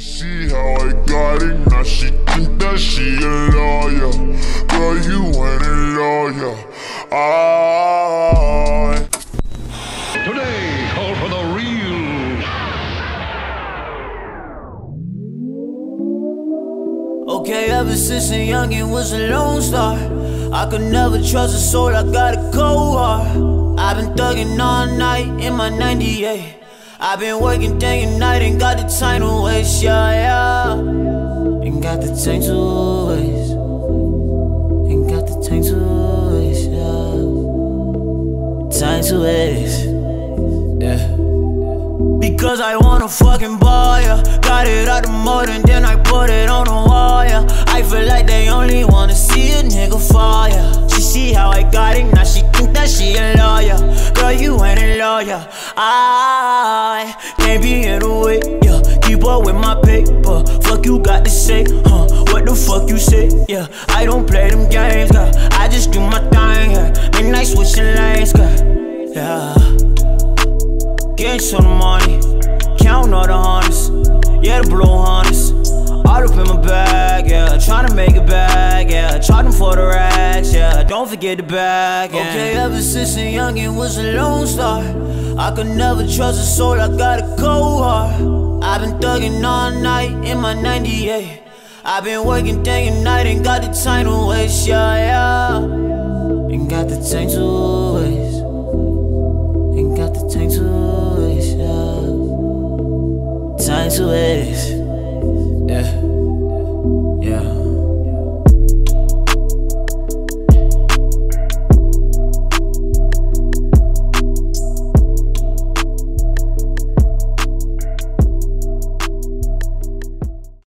See how I got it, now she think that she a lawyer. Girl, you ain't a lawyer. Today, call for the real. Okay, ever since a youngin' was a lone star, I could never trust a soul, I got a cold heart. I've been thuggin' all night in my 98. I've been working day and night, ain't got the time to waste, yeah. Ain't got the time to waste. Ain't got the time to waste, yeah. Time to waste, yeah. Because I wanna fucking buy ya. Got it out the mud and then I put it on the wire. I feel like they only wanna see a nigga fire. She see how I got it, now she think that she a lawyer. Girl, you ain't a lawyer. I can't be in the way, yeah. Keep up with my paper. Fuck you got to say, huh? What the fuck you say, yeah. I don't play them games, girl. I just do my thing, yeah. Midnight switching lanes, girl, yeah. Getting some money, counting all the hundreds, yeah, the blue hundreds. All up in my bag, yeah, tryna make it back, yeah. Charging for the racks, yeah, don't forget the bag, yeah. Okay, ever since a youngin' was a lone star, I could never trust a soul, I got a cold heart. I've been thuggin' all night in my 98. I've been working day and night, ain't got the time to waste, yeah. Ain't got the time to waste. Ain't got the time to waste, yeah. Time to waste.